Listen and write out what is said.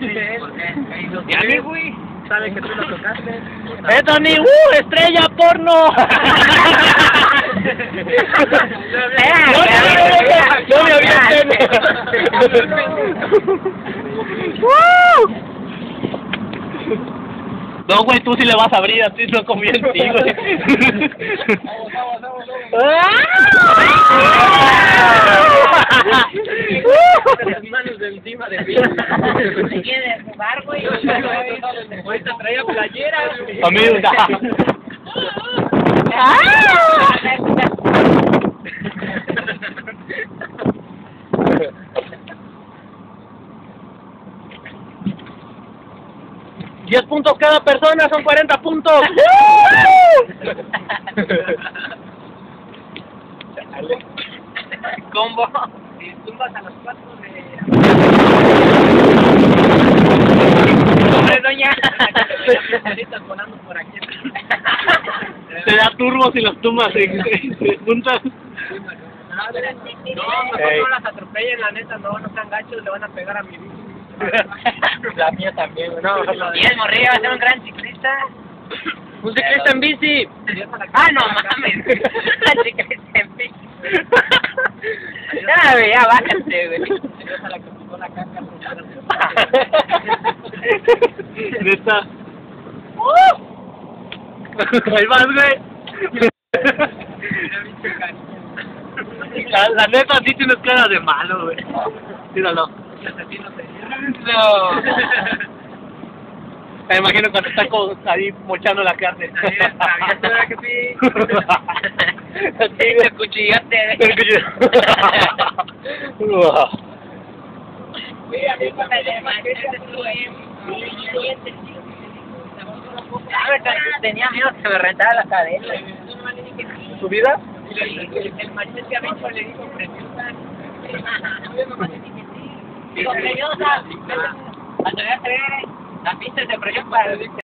Y a mí, güey. Sabe que tú lo tocaste. ¡Eso ni! ¡Estrella porno! ¡No me avienten! No, güey, tú sí le vas a abrir, así no confío en ti, güey. Las manos de encima de mí. ¿Se quiere jugar, güey? Ahorita traía playera. Amigo, ¡10 puntos cada persona! ¡Son 40 puntos! Combo. Y tumbas a los 4 de... ¡Hombre, doña! Volando por aquí. Te da turbo si los tumbas juntas. No, mejor no las atropellen, la neta, no sean gachos, le van a pegar a mi bici. La mía también, güey. No, Y el morrillo va a ser un gran ciclista. un ciclista en bici. Ah, no mames. Un ciclista en bici. Ya, güey, ya bájate, güey. Adiós a la que picó la caca. Neta. Ahí vas, güey. La neta sí tienes cara de malo, güey. Tíralo. No. Me imagino cuando está ahí mochando la carne. ¿Sabías que sí? Sí, te cuchillaste. Tenía miedo que se me rentara la cadena. ¿Su vida? El machete a Bencho le dijo preciosa. Digo, preciosa. Cuando ya se ve la pista de presión para